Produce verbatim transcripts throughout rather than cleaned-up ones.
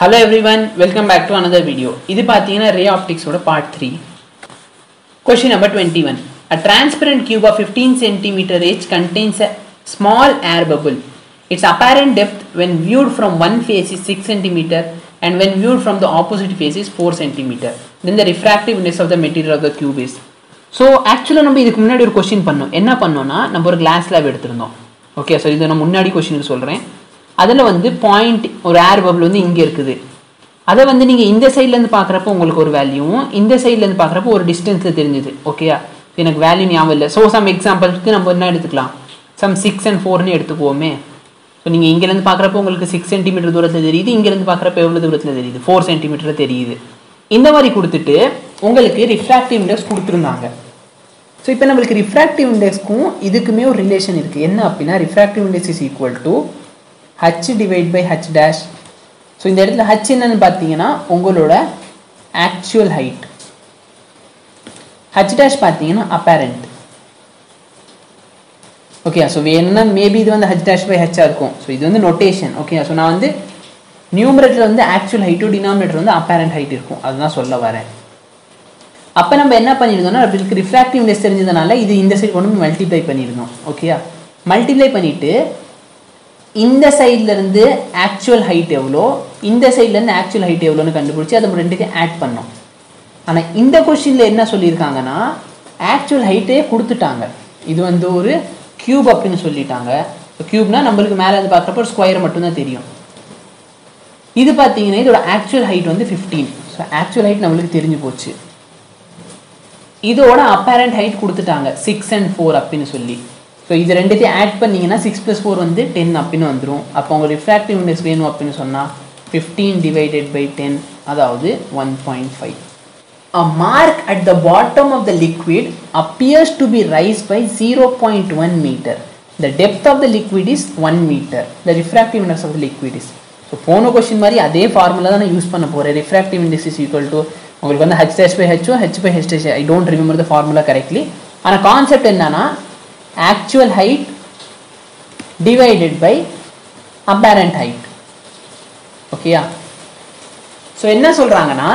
Hello everyone, welcome back to another video. This is ray optics part three. Question number twenty-one. A transparent cube of fifteen centimeter edge contains a small air bubble. Its apparent depth when viewed from one face is six centimeter and when viewed from the opposite face is four centimeter. Then the refractive index of the material of the cube is. So actually நம்ம இதுக்கு முன்னாடி ஒரு question பண்ணோம். என்ன பண்ணோம்னா நம்ம ஒரு glass slab எடுத்துறோம். ஓகே சோ இது நான் முன்னாடி क्वेश्चन சொல்றேன். அதுல வந்து பாயிண்ட் ஒரு ஏர் பபிள் வந்து இங்க இருக்குது. அத வந்து நீங்க இந்த சைடுல இருந்து பார்க்கறப்ப உங்களுக்கு ஒரு வேல்யூவும் இந்த சைடுல இருந்து பார்க்கறப்ப ஒரு டிஸ்டன்ஸ்ல தெரிஞ்சது. ஓகேயா? எனக்கு வேல்யூ ஞாபகம் இல்ல. சோ சம் எக்ஸாம்பிளுக்கு நம்ம என்ன எடுத்துக்கலாம்? சம் six and four னு எடுத்துக்குவோமே. சோ நீங்க இங்க இருந்து பார்க்கறப்ப உங்களுக்கு six சென்டிமீட்டர் தூரத்துல தெரியுது. இங்க இருந்து பார்க்கறப்ப எவ்வளவு தூரத்துல தெரியுது? four சென்டிமீட்டர்ல தெரியுது. இந்த மாதிரி கொடுத்துட்டு உங்களுக்கு ரிஃப்ராக்டிவ் இண்டெக்ஸ் கொடுத்திருந்தாங்க. சோ இப்போ நமக்கு ரிஃப்ராக்டிவ் இண்டெக்ஸ்க்கும் இதுக்குமே ஒரு ரிலேஷன் இருக்கு. என்ன அப்படினா refractive index is equal to h divided by h dash. So இந்த இடத்துல h என்னன்னு பாத்தீங்கன்னா உங்களோட actual height, h dash பாத்தீங்கன்னா apparent. ஓகே சோ வேணும்னா மேபி இது வந்து h dash by h ஆ இருக்கும். சோ இது வந்து நோட்டேஷன். ஓகே சோ நான் வந்து நியூமரேட்டர்ல வந்து actual height டினாமினேட்டர் வந்து apparent height இருக்கும். அதுதான் சொல்ல வரேன். அப்ப நம்ம என்ன பண்ணிருந்தோம்னா நமக்கு ரிஃப்ராக்டிவ் இண்டெக்ஸ் தெரிஞ்சதனால இது இந்த சைடு கொண்டு மல்டிப்ளை பண்ணிருந்தோம். ஓகேயா? மல்டிப்ளை பண்ணிட்டு இந்த சைடுல இருந்து actual height எவ்வளோ இந்த சைடுல இருந்து actual height எவ்வளோன்னு கண்டுபிடிச்சு அதை ரெண்டுத்தையும் ஆட் பண்ணோம். ஆனா இந்த क्वेश्चनல என்ன சொல்லிருக்காங்கன்னா actual height ஏ கொடுத்துட்டாங்க. இது வந்து ஒரு கியூப் அப்படினு சொல்லிட்டாங்க. கியூப்னா நமக்கு மேல இருந்து பார்க்கறப்ப ஸ்கொயர் மட்டும் தான் தெரியும். இது பாத்தீங்கன்னா இதோட actual height வந்து fifteen. சோ actual height நமக்கு தெரிஞ்சு போச்சு. இதோட apparent height கொடுத்துட்டாங்க six and four அப்படினு சொல்லி. சோ இது ரெண்டுத்தையும் ஆட் பண்ணீங்கன்னா six plus four வந்து ten அப்படினு வந்துரும். அப்ப உங்க ரிஃப்ராக்டிவ் இண்டெக்ஸ் வேணும் அப்படினு சொன்னா fifteen divided by ten அதாவது one point five. A mark at the bottom of the liquid appears to be raised by zero point one meter. The depth of the liquid is one meter. The refractive index of the liquid is. So போன question மாதிரி அதே formula தான் நான் use பண்ண போறேன். Refractive index is equal to உங்களுக்கு வந்து h dash by h h by h dash. I don't remember the formula correctly. ஆனா கான்செப்ட் என்னன்னா actual height divided by apparent height. ஓகேயா? சோ என்ன சொல்றாங்கன்னா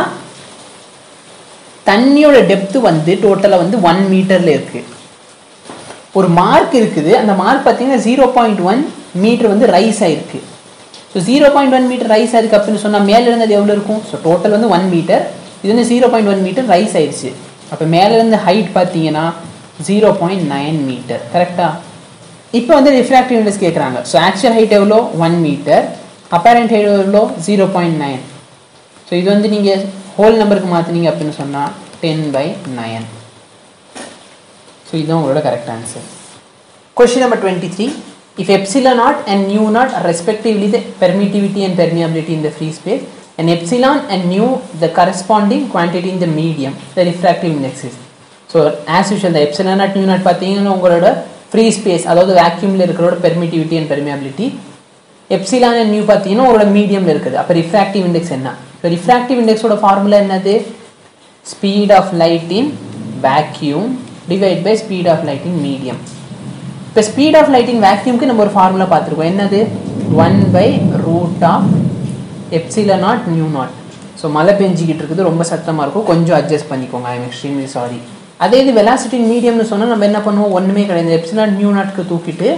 தண்ணியோட டெப்த் வந்து டோட்டலா வந்து one மீட்டர்ல இருக்கு. ஒரு மார்க் இருக்குது. அந்த மார்க் பாத்தீங்கன்னா zero point one மீட்டர் வந்து ரைஸ் ஆயிருக்கு. So zero point one metre rise ஆயிருக்கு அப்படினு சொன்னா மேல இருந்து எவ்வளவு இருக்கும்? சோ டோட்டல் வந்து one மீட்டர். இது வந்து zero point one metre rise ஆயிருச்சு. அப்ப மேல இருந்து ஹைட் பாத்தீங்கன்னா zero point nine மீட்டர். கரெக்ட்டா? இப்போ வந்து ரிஃப்ராக்டிவ் இண்டெக்ஸ் கேக்குறாங்க. சோ ஆக்சுவல் ஹைட் எவ்வளோ? one metre. அப்பரண்ட் ஹைட் எவ்வளோ? zero point nine. சோ இது வந்து நீங்க ஹோல் நம்பருக்கு மாத்துனீங்க அப்படினு சொன்னா ten by nine. சோ இதுதான் உங்களோட correct answer. Question number twenty-three. If epsilon naught and nu naught are respectively the permittivity and permeability in the free space and epsilon and nu the corresponding quantity in the medium, the refractive index is. So as usual the epsilon naught nu naught பாத்தீங்கன்னா உங்களோட free space அதாவது vacuumல இருக்கிறோட permittivity and permeability, epsilon and nu பாத்தீங்கன்னா உங்களோட மீடியம்ல இருக்குது. அப்ப refractive index என்ன? So refractive index ஓட formula என்னது? Speed of light in vacuum divided by speed of light in medium. இப்ப speed of light in vacuum க்கு நம்ம ஒரு ஃபார்முலா பார்த்திருக்கோம். என்னது? one by root of epsilon naught nu naught. So மழை பெஞ்சிக்கிட்டு இருக்குது, ரொம்ப சத்தமா இருக்கும், கொஞ்சம் அட்ஜஸ்ட் பண்ணிக்கோங்க. I am extremely sorry. அதே இது வெலாசிட்டி மீடியம்னு சொன்னா நம்ம என்ன பண்ணுவோம்? ஒண்ணுமே கிடையாது. எப்சிலான் நியூ நாட்க்கு தூக்கிட்டு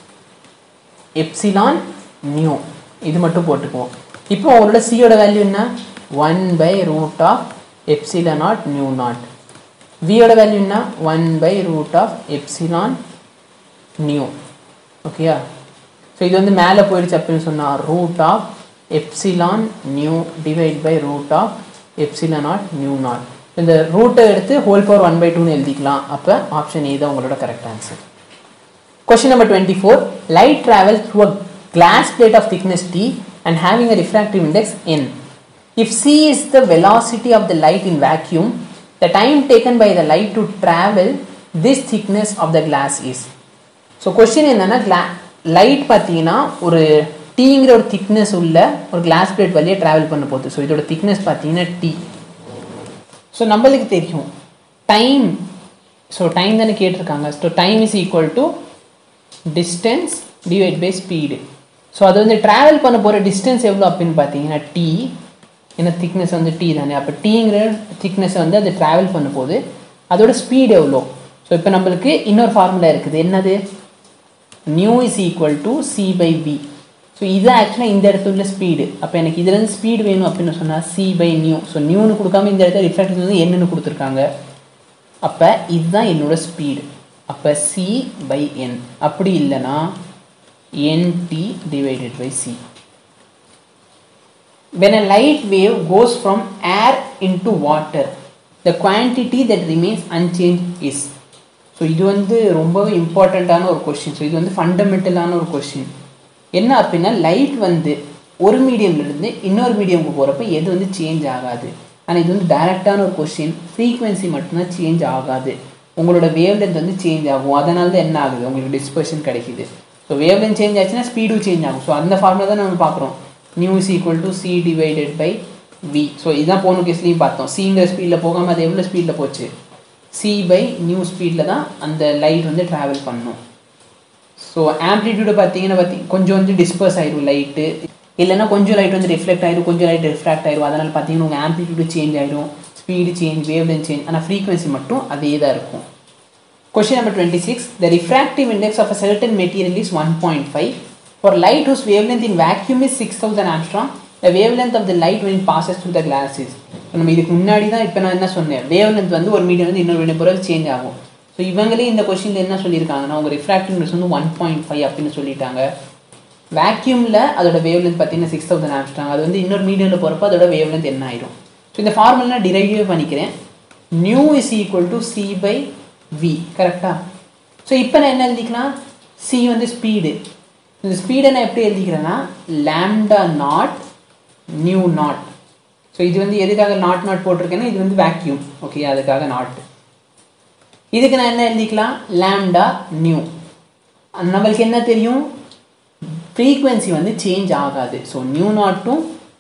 எப்சிலான் நியூ இது மட்டும் போட்டுக்குவோம். இப்போ உங்களோட c யோட வேல்யூ என்ன? one by root of epsilon naught nu naught. v யோட வேல்யூ என்ன? one by root of epsilon nu. ஓகேயா? சோ இது வந்து மேலே போயிடுச்சு அப்படினு சொன்னா root of epsilon nu divided by root of epsilon naught nu naught. இந்த ரூட்டை எடுத்து whole power one by two னு எழுதிக்கலாம். அப்ப ஆப்ஷன் A தான் உங்களோட correct answer. Question number twenty-four. Light travels through a glass plate of thickness t and having a refractive index n. If c is the velocity of the light in vacuum, the time taken by the light to travel this thickness of the glass is. So question என்னன்னா light பாத்தீங்கன்னா ஒரு tங்கிற ஒரு thickness உள்ள ஒரு glass plate வழியா travel பண்ண போகுது. So இதோட thickness பாத்தீங்கன்னா t. So நம்மளுக்கு தெரியும் டைம். ஸோ டைம் தானே கேட்டிருக்காங்க. So time is equal to distance divide by speed. So அது வந்து ட்ராவல் பண்ண போகிற டிஸ்டன்ஸ் எவ்வளோ அப்படின்னு பார்த்தீங்கன்னா டி ஏன்னா திக்னஸ் வந்து டி தானே. அப்போ டீங்கிற திக்னஸ் வந்து அது ட்ராவல் பண்ணும் போது அதோட ஸ்பீடு எவ்வளோ. ஸோ இப்போ நம்மளுக்கு இன்னொரு ஃபார்முலா இருக்குது, என்னது, nu is equal to c by v. So இது ஆக்சுவலாக இந்த இடத்துல உள்ள ஸ்பீடு. அப்போ எனக்கு இதுலேருந்து ஸ்பீடு வேணும் அப்படின்னு சொன்னால் சி பை நியூ. ஸோ நியூன்னு கொடுக்காம இந்த இடத்துல ரிஃப்ராக்டிவ் வந்து என்னன்னு கொடுத்துருக்காங்க. அப்போ இதுதான் என்னோட ஸ்பீடு. அப்போ சி பை என், அப்படி இல்லைன்னா n d divided by c. When a light wave goes from air into water, the quantity that remains unchanged is. So இது வந்து ரொம்பவே இம்பார்ட்டண்ட்டான ஒரு கொஸ்டின். ஸோ இது வந்து ஃபண்டமெண்டலான ஒரு கொஸ்டின். என்ன அப்படின்னா, லைட் வந்து ஒரு மீடியம்லேருந்து இன்னொரு மீடியமுக்கு போகிறப்ப எது வந்து சேஞ்ச் ஆகாது. ஆனால் இது வந்து டைரெக்டான ஒரு கொஸ்டின். ஃப்ரீக்வன்சி மட்டும்தான் சேஞ்ச் ஆகாது, உங்களோட வேவ் லென்த் வந்து சேஞ்ச் ஆகும். அதனால தான் என்ன ஆகுது, உங்களுக்கு டிஸ்பர்ஷன் கிடைக்குது. ஸோ வேவ் லென்த் சேஞ்ச் ஆச்சுன்னா ஸ்பீடும் சேஞ்ச் ஆகும். ஸோ அந்த ஃபார்முலா தான் நம்ம பார்க்குறோம், nu is equal to c divided by v. So இதுதான் போன கேஸ்லையும் பார்த்தோம். சிங்கிற ஸ்பீடில் போகாமல் அது எவ்வளோ ஸ்பீடில் போச்சு, சி பை நியூ ஸ்பீடில் தான் அந்த லைட் வந்து ட்ராவல் பண்ணும். ஸோ ஆம்ப்ளிடியூடை பார்த்தீங்கன்னா பார்த்தி கொஞ்சம் வந்து டிஸ்பர்ஸ் ஆயிடும் லைட்டு, இல்லைன்னா கொஞ்சம் லைட் வந்து ரிஃப்ளெக்ட் ஆயிடும், கொஞ்சம் லைட் ரிஃப்ராக்ட் ஆயிடும். அதனால் பார்த்தீங்கன்னா உங்கள் ஆம்ப்ளிடியூடு சேஞ்ச் ஆகிடும், speed change, wave length change, ஆனால் ஃப்ரீக்வன்சி மட்டும் அதே தான் இருக்கும். Question number twenty-six. The refractive index of a certain material is one point five. For light whose wavelength in vacuum is six thousand angstrom, the wavelength of the light when it passes through the glass is. So நம்ம இதுக்கு முன்னாடி தான் இப்போ நான் என்ன சொன்னேன், wavelength வந்து ஒரு மீடியம் வந்து இன்னொரு மீடியம் பிறகு சேஞ்ச் ஆகும். ஸோ இவங்களே இந்த கொஸ்டினில் என்ன சொல்லியிருக்காங்கன்னா, உங்கள் ரிஃப்ராக்டிவ் இண்டெக்ஸ் வந்து ஒன் பாயிண்ட் ஃபைவ் அப்படின்னு சொல்லிட்டாங்க. வேக்யூமில் அதோட வேவ்லென்த் பார்த்தீங்கன்னா சிக்ஸ் தௌசண்ட் ஆம்ஸ்ட்ராங். அது வந்து இன்னொரு மீடியமில் போகிறப்ப அதோட வேவ்லென்த் என்ன ஆயிடும். ஸோ இந்த ஃபார்முலா டிரைவ் பண்ணிக்கிறேன், nu is equal to c by v. கரெக்டாக? ஸோ இப்போ நான் என்ன எழுதிக்கலாம், சி வந்து ஸ்பீடு. இந்த ஸ்பீடை நான் எப்படி எழுதிக்கிறேன்னா, lambda naught nu naught. So இது வந்து எதுக்காக நாட் நாட் போட்டிருக்கேன்னா, இது வந்து வேக்யூம், ஓகே, அதுக்காக நாட். இதுக்கு நான் என்ன எழுதிக்கலாம், லாம்டா நியூ. நம்மளுக்கு என்ன தெரியும், ஃப்ரீக்வன்சி வந்து சேஞ்ச் ஆகாது. ஸோ நியூ நாட்டும்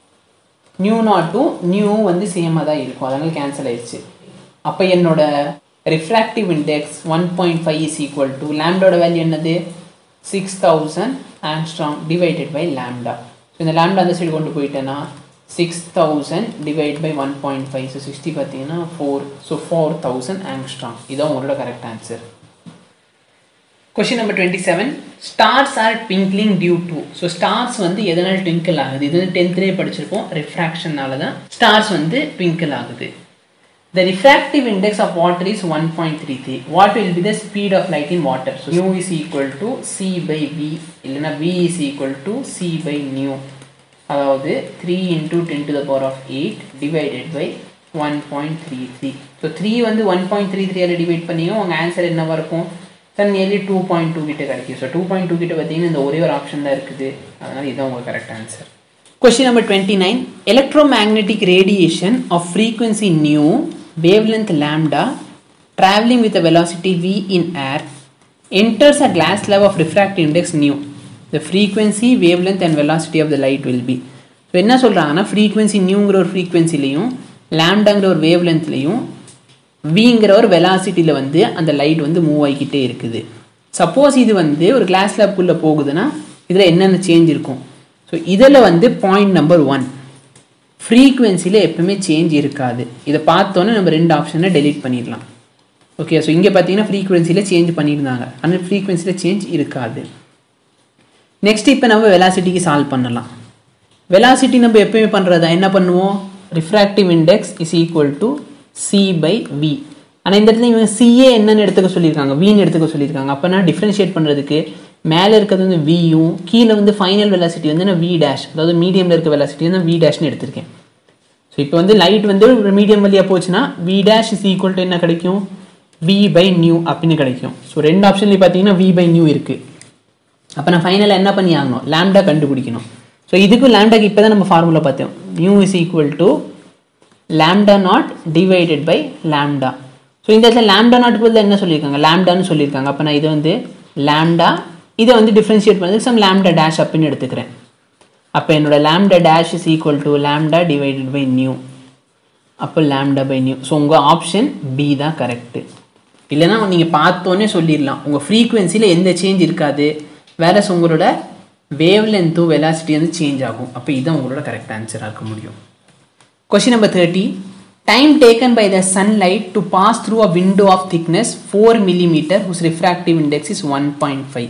நியூ நாட்டும் நியூ வந்து சேமாக தான் இருக்கும், அதனால் கேன்சல் ஆயிடுச்சு. அப்போ என்னோட refractive index one point five is equal to லாம்டாவோட வேல்யூ என்னது, six thousand angstrom divided by lambda. So இந்த லாம்டா அந்த சைடு கொண்டு போயிட்டேன்னா six thousand divide by one point five. So sixty பார்த்தீங்கன்னா four. So four thousand angstrom. இதுதான் உங்களோட correct answer. Question number twenty seven. Stars are twinkling due to. So stars வந்து எதனால் twinkle ஆகுது, இது வந்து டென்த்லேயே படிச்சிருப்போம், ரிஃப்ராக்ஷனால தான் ஸ்டார்ஸ் வந்து ட்விங்கிள் ஆகுது. The refractive index of water is one point three three. What will be the speed of light in water? So mu is equal to c by v, இல்லனா v is equal to c by nu. அதாவது three into ten to the power of eight divided by one point three three. So three வந்து one point three three ஆல divide பண்ணியும் உங்க answer என்னவா இருக்கும், then nearly two point two கிட்ட கிடைக்கும். So two point two கிட்ட பார்த்தீங்கன்னா இந்த ஒரே ஒரு ஆப்ஷன் தான் இருக்குது, அதனால இதுதான் உங்க correct answer. Question number twenty-nine. Electromagnetic radiation of frequency nu, wavelength lambda, traveling with a velocity v in air, enters a glass slab of refractive index nu. The frequency, wavelength and velocity of the light will be. So என்ன சொல்றாங்கன்னா, frequency nuங்கிற ஒரு frequencyலையும் lambdaங்கிற ஒரு wavelengthலையும் vங்கிற ஒரு velocityல வந்து அந்த light வந்து move ஆகிக்கிட்டே இருக்குது. சப்போஸ் இது வந்து ஒரு கிளாஸ் ஸ்லாப்குள்ளே போகுதுன்னா இதில் என்னென்ன சேஞ்ச் இருக்கும். ஸோ இதில் வந்து பாயிண்ட் நம்பர் ஒன், ஃப்ரீக்வன்சியில் எப்பவுமே சேஞ்ச் இருக்காது. இதை பார்த்தோன்னே நம்ம ரெண்டு ஆப்ஷனை டெலீட் பண்ணிடலாம். ஓகே, ஸோ இங்கே பார்த்தீங்கன்னா ஃப்ரீக்வன்சியில் சேஞ்ச் பண்ணியிருந்தாங்க, ஆனால் ஃப்ரீக்வன்சியில் சேஞ்ச் இருக்காது. நெக்ஸ்ட் இப்போ நம்ம வெலாசிட்டிக்கு சால்வ் பண்ணலாம். வெலாசிட்டி நம்ம எப்பவுமே பண்ணுறதா என்ன பண்ணுவோம், refractive index is equal to c by v. ஆனால் இந்த இடத்துல இவங்க சிஏ என்னன்னு எடுத்துக்க சொல்லியிருக்காங்க, வின்னு எடுத்துக்க சொல்லியிருக்காங்க. அப்போ நான் டிஃப்ரென்ஷியேட் பண்ணுறதுக்கு மேலே இருக்கிறது வந்து வியும், கீழே வந்து ஃபைனல் வெலாசிட்டி வந்து நான் வி டேஷ், அதாவது மீடியமில் இருக்க வெலாசிட்டி வந்து வி டேஷ்னு எடுத்திருக்கேன். ஸோ இப்போ வந்து லைட் வந்து ஒரு மீடியம் வழியாக போச்சுன்னா v dash is equal to என்ன கிடைக்கும், வி பை நியூ அப்படின்னு கிடைக்கும். ஸோ ரெண்டு ஆப்ஷன்லேயும் பார்த்தீங்கன்னா வி பை நியூ இருக்குது. அப்போ நான் ஃபைனலாக என்ன பண்ணி ஆகணும், லாம்டா கண்டுபிடிக்கணும். ஸோ இதுக்கும் லாம்டாக்கு இப்போ தான் நம்ம ஃபார்முலா பார்த்தோம், nu is equal to lambda naught divided by lambda. So இந்த இடத்துல லாம்டா நாட்டுக்கு பதில் என்ன சொல்லியிருக்காங்க, லாம்டான்னு சொல்லியிருக்காங்க. அப்போ நான் இதை வந்து லாம்டா, இதை வந்து டிஃப்ரென்ஷியேட் பண்ணுறதுக்கு சம் லாம்டா டேஷ் அப்படின்னு எடுத்துக்கிறேன். அப்போ என்னோட lambda dash is equal to lambda divided by nu. அப்போ லாம்டா பை நியூ. ஸோ உங்கள் ஆப்ஷன் பி தான் கரெக்டு. இல்லைனா நீங்கள் பார்த்தோன்னே சொல்லிடலாம், உங்கள் ஃப்ரீக்வன்சியில் எந்த சேஞ்ச் இருக்காது, வேற உங்களோட வேவ் லென்த்தோ வெலாசிட்டி வந்து சேஞ்ச் ஆகும். அப்போ இதுதான் உங்களோட கரெக்ட் ஆன்சராக இருக்க முடியும். Question number thirty. Time taken by the sunlight to pass through a window of thickness four millimeter whose refractive index is one point five.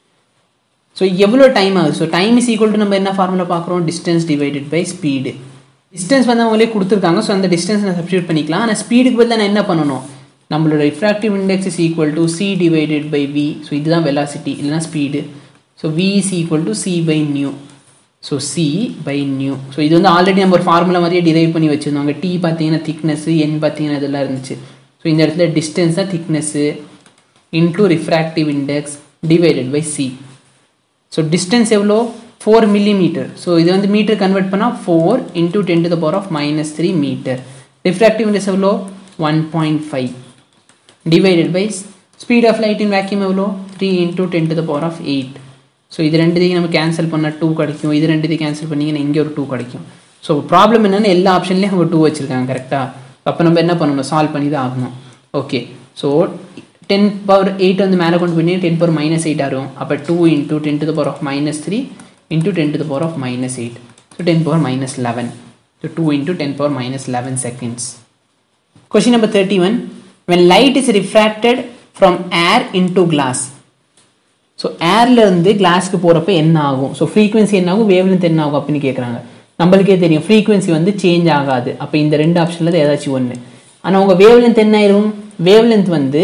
So எவ்வளோ டைம் ஆகுது? So time is equal to நம்ம என்ன formula பார்க்குறோம், distance divided by speed. Distance வந்து அவங்களே கொடுத்துருக்காங்க, so அந்த distance நான் சப்ஸ்டியூட் பண்ணிக்கலாம். ஆனால் ஸ்பீடுக்கு பதில் நான் என்ன பண்ணணும், நம்மளோட refractive index is equal to c divided by v. So இதுதான் வெலாசிட்டி இல்லைனா speed. So v is equal to c by nu. So c by nu. So இது வந்து ஆல்ரெடி நம்ம ஒரு ஃபார்முலா மாதிரியே டிரைவ் பண்ணி வச்சுருந்தோம். அங்கே டி பார்த்தீங்கன்னா திக்னஸ்ஸு, என் பார்த்தீங்கன்னா இதெல்லாம் இருந்துச்சு. ஸோ இந்த இடத்துல டிஸ்டன்ஸ் தான் thickness into refractive index divided by c. So distance எவ்வளோ, ஃபோர் மில்லிமீட்டர். ஸோ இது வந்து மீட்டர் கன்வெர்ட் பண்ணால் four into ten to the power of minus three metre. Refractive index எவ்வளோ, one point five divided by speed of light in vacuum எவ்வளோ, three into ten to the power of eight. So இது ரெண்டுத்தையும் நம்ம cancel பண்ணால் two கிடைக்கும், இது ரெண்டுத்தையும் cancel பண்ணிங்கன்னா இங்கே ஒரு டூ கிடைக்கும். ஸோ ப்ராப்ளம் என்னென்னா எல்லா ஆப்ஷன்லேயும் அவங்க டூ வச்சுருக்காங்க கரெக்டாக. அப்போ நம்ம என்ன பண்ணணும், சால்வ் பண்ணி தான் ஆகணும். Okay, so ten power eight வந்து மேலே கொண்டு பண்ணி டென் பவர் மைனஸ் எயிட் ஆகும். அப்போ two into ten to the power of minus three into ten to the power of minus eight. So ten power minus eleven. So two into ten power minus eleven seconds. Question number thirty one. when light is refracted from air into glass. So ஏர்லேருந்து கிளாஸ்க்கு போகிறப்ப என்ன ஆகும், so frequency என்ன ஆகும், wave length என்ன ஆகும் அப்படின்னு கேட்குறாங்க. நம்மளுக்கே தெரியும் ஃப்ரீக்வன்சி வந்து சேஞ்ச் ஆகாது. அப்போ இந்த ரெண்டு ஆப்ஷனில் தான் ஏதாச்சும் ஒன்று. ஆனால் உங்கள் வேவ் லென்த் என்ன ஆயிரும், வேவ் லென்த் வந்து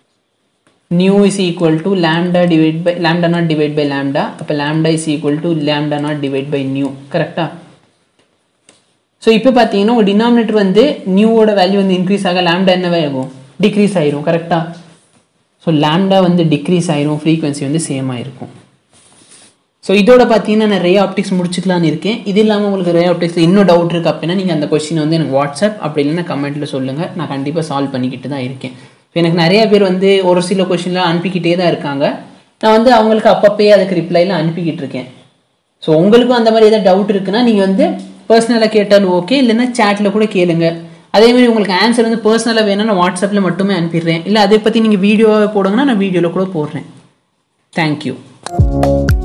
nu is equal to lambda divide by lambda not divide by lambda. அப்போ lambda is equal to lambda not divide by nu. கரெக்டா? ஸோ இப்போ பார்த்தீங்கன்னா ஒரு டினாமினேட்டர் வந்து நியூவோட வேல்யூ வந்து இன்க்ரீஸ் ஆக லாம்டா என்னவே ஆகும், டிக்ரீஸ் ஆயிரும். கரெக்டா? ஸோ லாம்டா வந்து டிக்ரீஸ் ஆயிரும், ஃப்ரீக்வன்சி வந்து சேம் ஆயிருக்கும். ஸோ இதோட பார்த்தீங்கன்னா நான் ரே ஆப்டிக்ஸ் முடிச்சுக்கலான்னு இருக்கேன். இது இல்லாமல் உங்களுக்கு ரே ஆப்டிக்ஸில் இன்னும் டவுட் இருக்குது அப்படின்னா நீங்கள் அந்த கொஸ்டின் வந்து எனக்கு வாட்ஸ்அப் அப்படி இல்லைன்னா கமெண்ட்டில் சொல்லுங்கள். நான் கண்டிப்பாக சால்வ் பண்ணிக்கிட்டு தான் இருக்கேன். ஸோ எனக்கு நிறைய பேர் வந்து ஒரு சில கொஸ்டின்லாம் அனுப்பிக்கிட்டே தான் இருக்காங்க. நான் வந்து அவங்களுக்கு அப்பப்பயே அதுக்கு ரிப்ளைலாம் அனுப்பிக்கிட்டு இருக்கேன். ஸோ உங்களுக்கும் அந்த மாதிரி ஏதாவது டவுட் இருக்குன்னா நீங்கள் வந்து பர்சனலாக கேட்டாலும் ஓகே, இல்லைன்னா சேட்டில் கூட கேளுங்க. அதேமாதிரி உங்களுக்கு ஆன்சர் வந்து பர்சனலாக வேணும்னா வாட்ஸ்அப்பில் மட்டுமே அனுப்பிடுறேன். இல்லை அதை பற்றி நீங்கள் வீடியோவை போடுங்கன்னா நான் வீடியோவில் கூட போடுறேன். தேங்க்யூ.